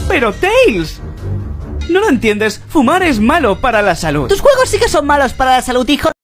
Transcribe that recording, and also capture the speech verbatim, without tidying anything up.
Pero Tails, ¿no lo entiendes? Fumar es malo para la salud. Tus juegos sí que son malos para la salud, hijo.